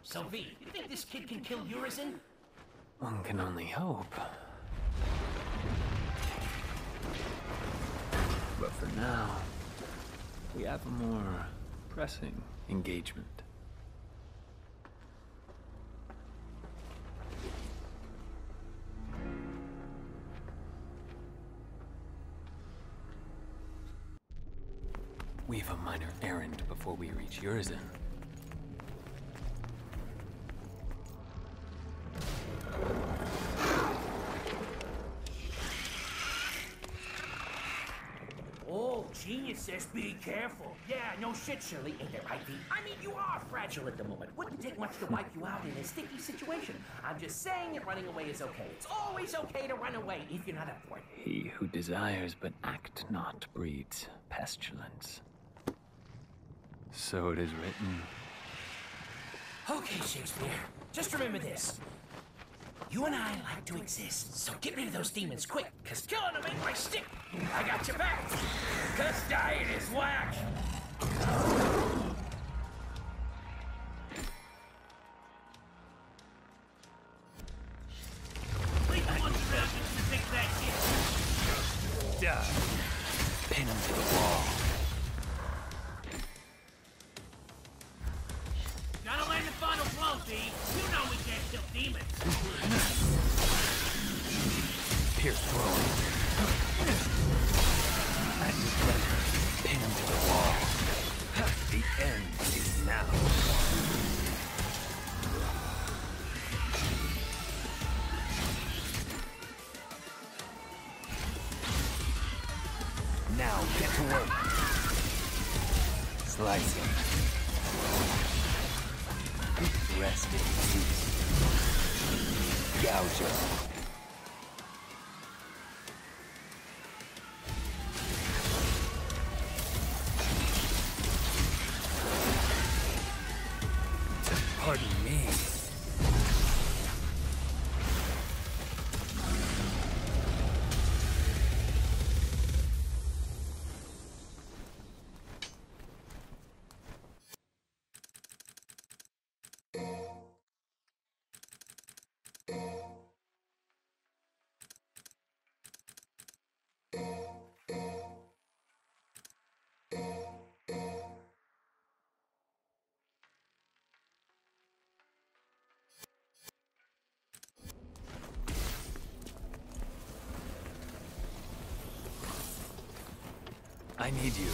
So V, you think this kid can kill Urizen? One can only hope. But for now, we have a more pressing engagement. We've a minor errand before we reach Urizen. Oh, genius says be careful. Yeah, no shit, Shirley. Ain't that right, V? I mean, you are fragile at the moment. Wouldn't take much to wipe you out in a sticky situation. I'm just saying that running away is okay. It's always okay to run away if you're not up for it. He who desires but act not breeds pestilence. So it is written. Okay, Shakespeare. Just remember this. You and I like to exist, so get rid of those demons quick, cause killing them ain't my stick. I got your back, cause dying is whack. Please want the Ravens to fix that shit. Duh. Pin him to the wall. Gotta land the final blow, V. You know we can't kill demons. Pierce through. At your pleasure, pin him to the wall. The end is now. Now get to work. Slice him. Rest in peace. Gouge him. Pardon me. I need you.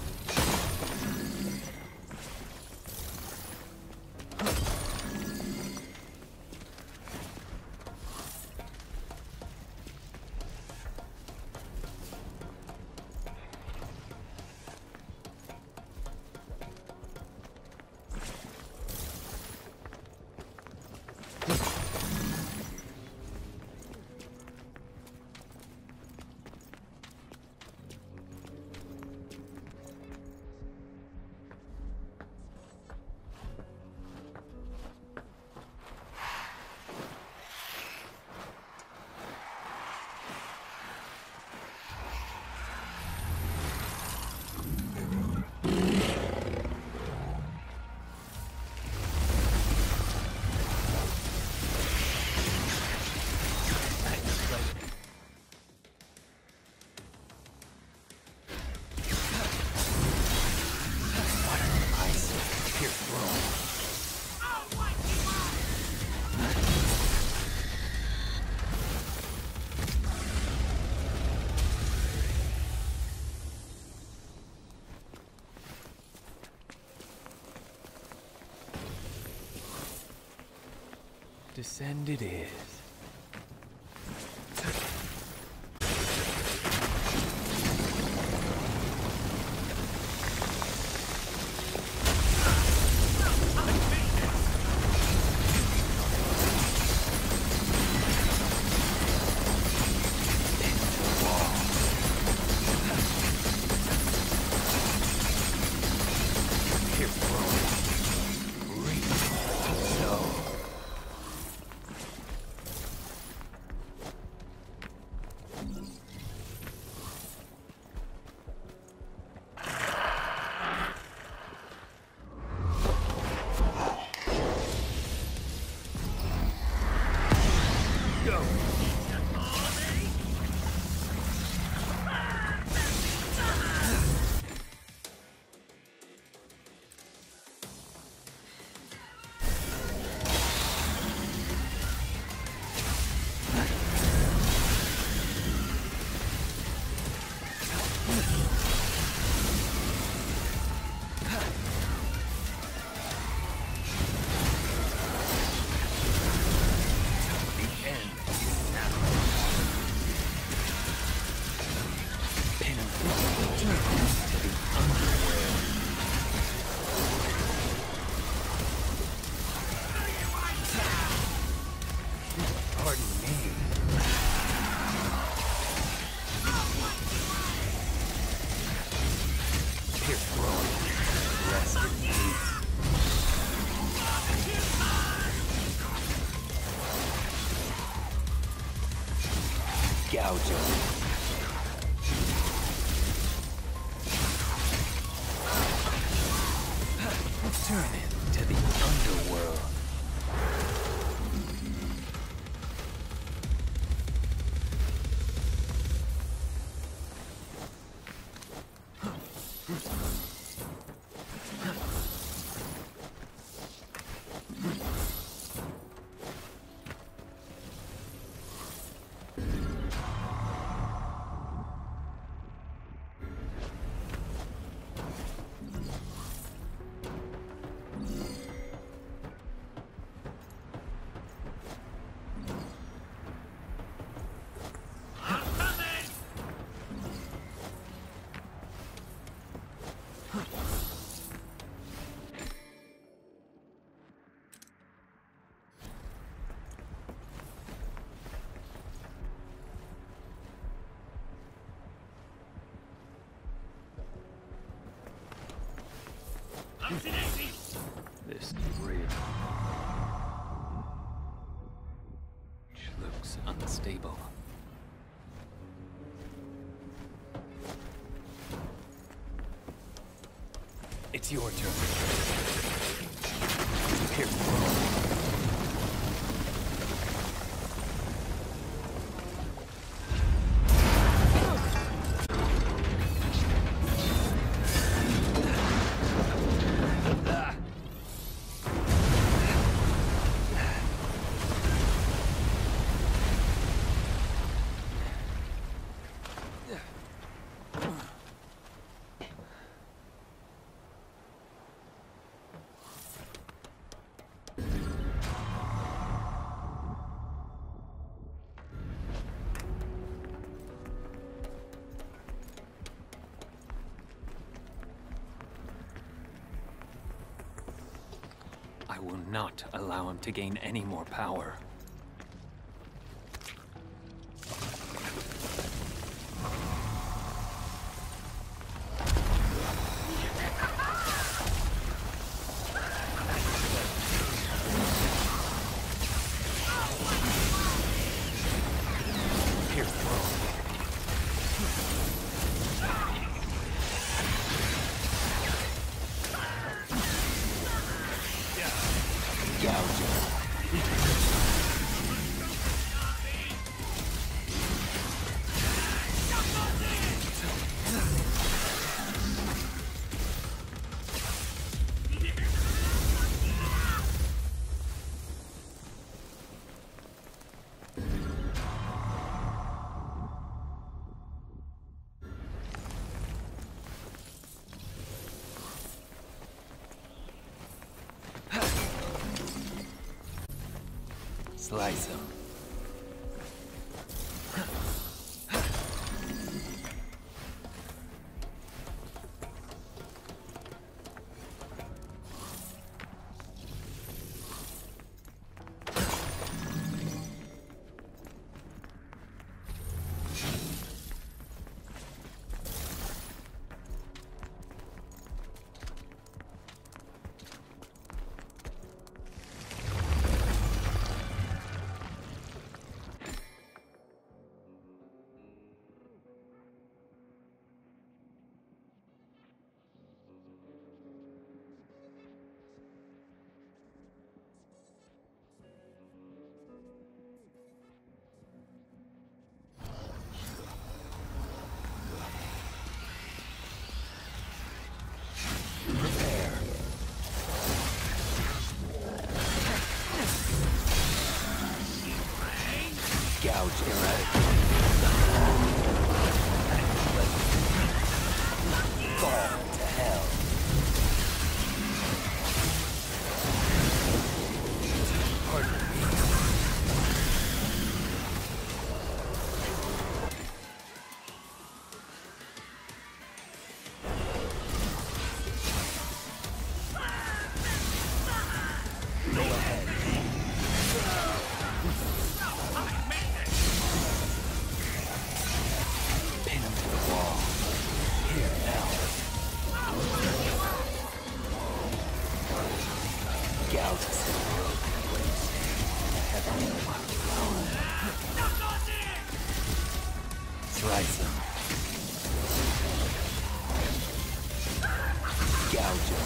Descend it is. Turn into the underworld. This bridge looks unstable. It's your turn. Here we go. I will not allow him to gain any more power. Slice him. Gouge erratic. Gouge him.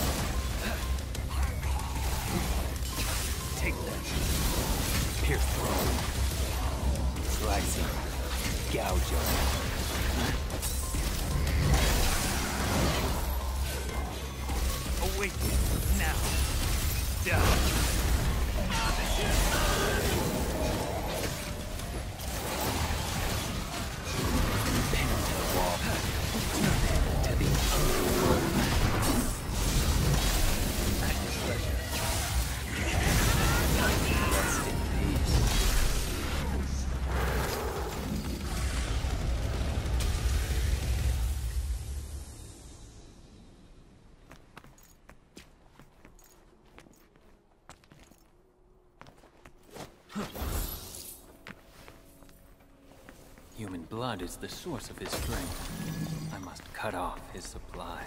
Take that. Pierce through. Slice him. Gouge him. Awaken now. Down. Pin him to the wall. Turn him to the underworld. At your pleasure. Rest in peace. Human blood is the source of his strength. I must cut off his supply.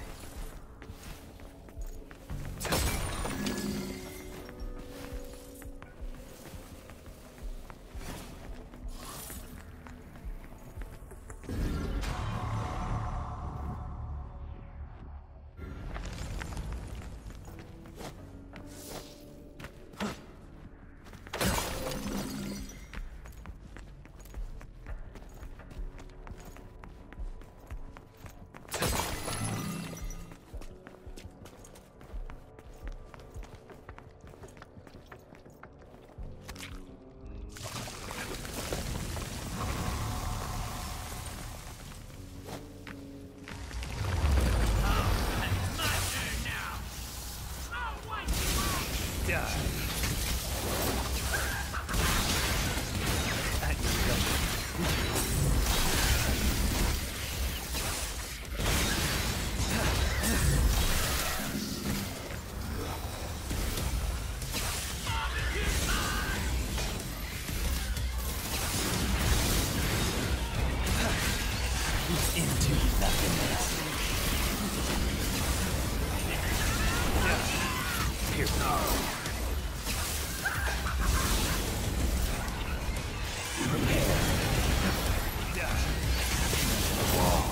Into nothingness. Pierce prepare. The wall.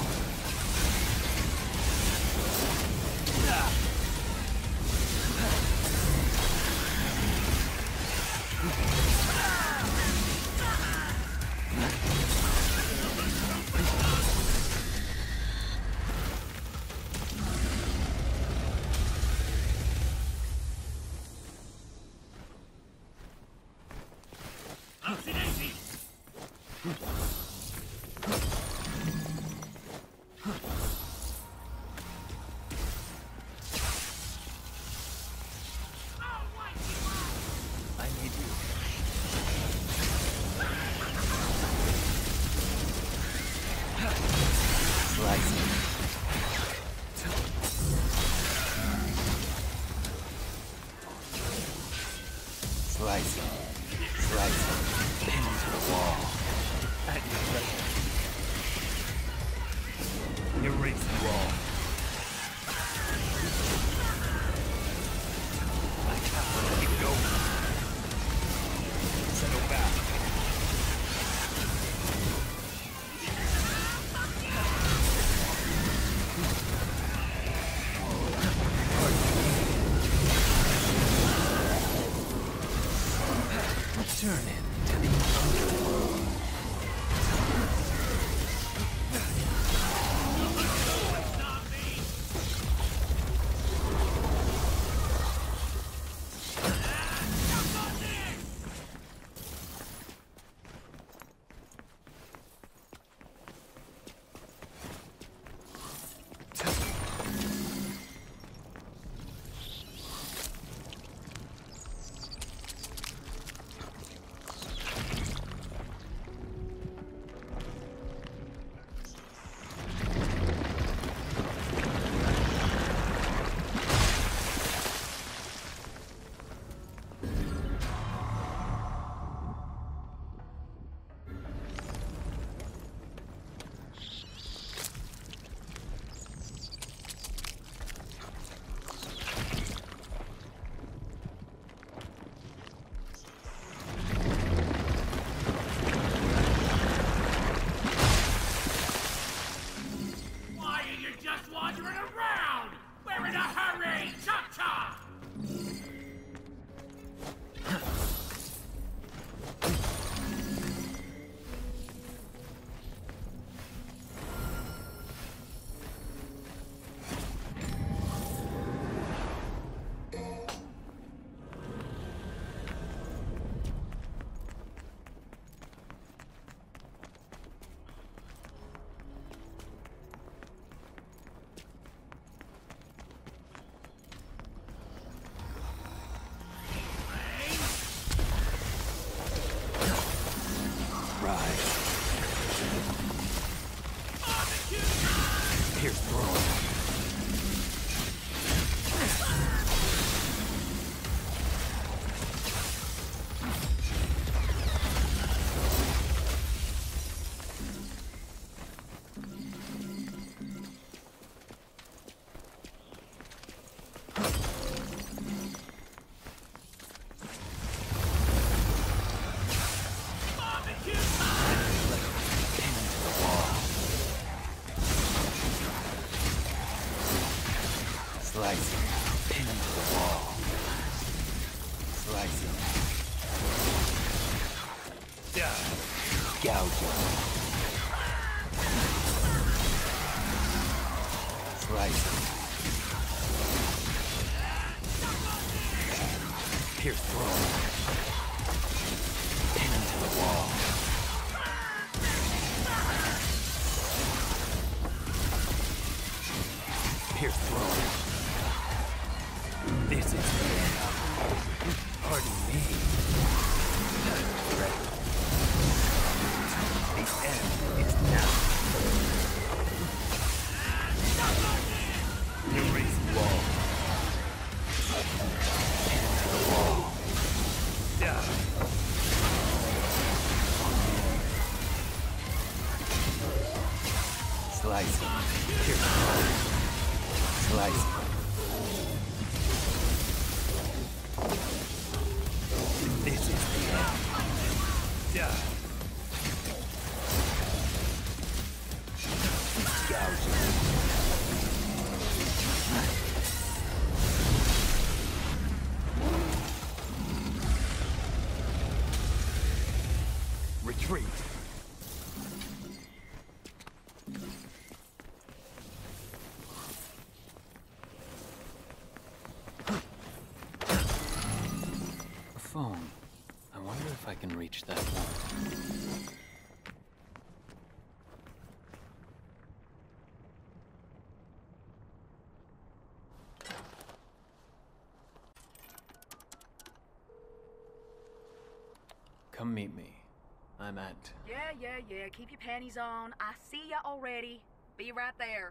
Slicing. Slicing. Pin him to the wall. At your pleasure. Erase the wall. I have to let you go. Settle back. Turn it to the underworld. Why are you just wandering around? We're in a hurry! Pierce throne. Slicing. Pin him to the wall. Slicing. Gouging. Slicing. Pierce throne. Pin him to the wall. Pierce throne. This is the end. Pardon me. The end is now. Erase wall. Pin to the wall. Slicing. Pierce throne. Slicing. This is the end. Gouging. Retreat. A phone. I wonder if I can reach that one. Come meet me. I'm at... Yeah. Keep your panties on. I see ya already. Be right there.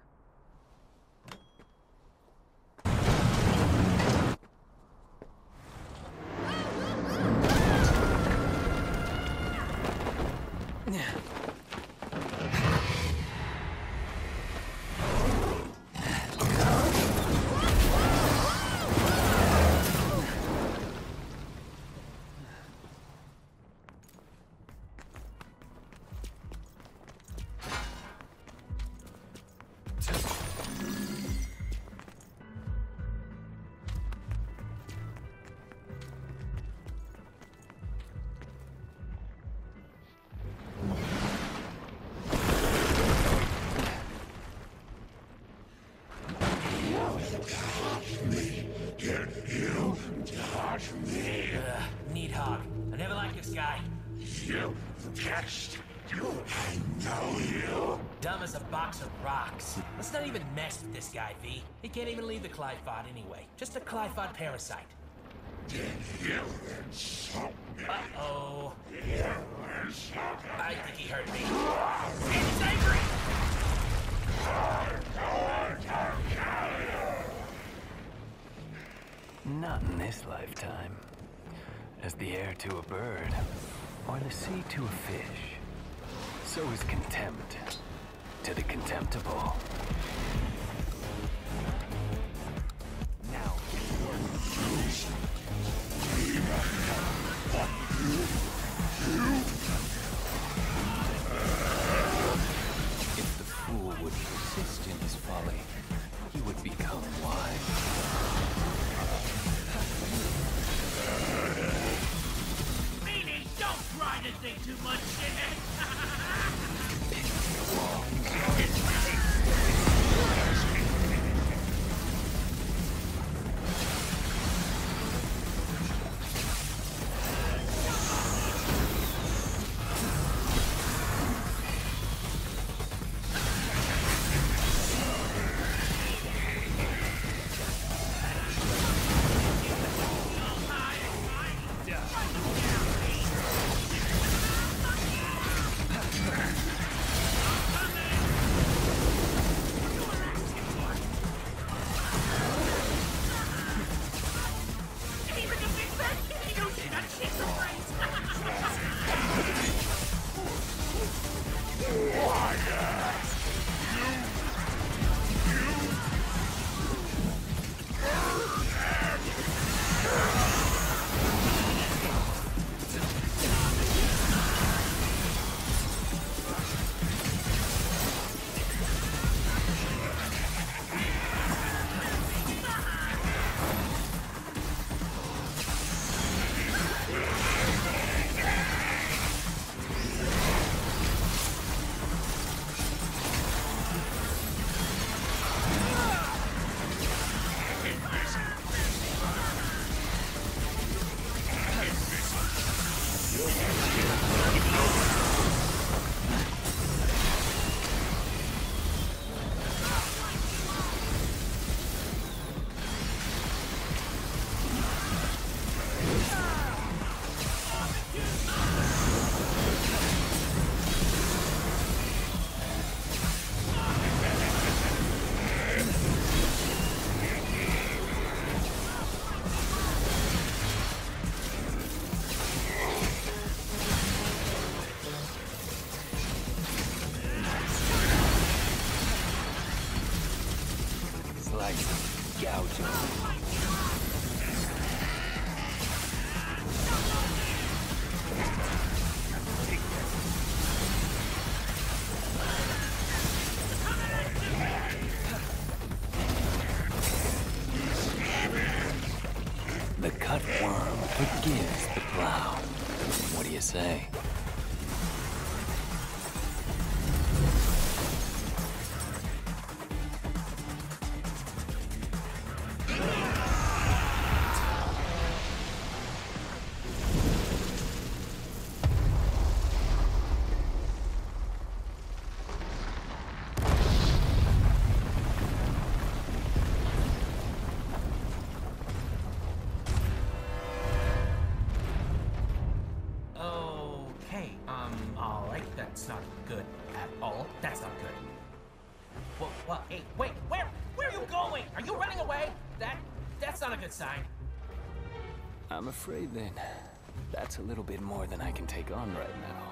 Neat hog. I never liked this guy. You test. I know you. Dumb as a box of rocks. Let's not even mess with this guy, V. He can't even leave the Clyphod anyway. Just a Clyphod parasite. Did you insult me? Uh-oh. You insulted I think he hurt me. And he's angry! Not in this lifetime. As the air to a bird, or the sea to a fish, so is contempt to the contemptible. Now, if the fool would persist in his folly, he would become wise. Meanie, don't try to think too much, shithead! slice, gouge 'em. The cutworm forgives the plow. What do you say? Alright, that's not good at all. That's not good. Well, hey, wait, where are you going? Are you running away? That's not a good sign. I'm afraid then, that's a little bit more than I can take on right now.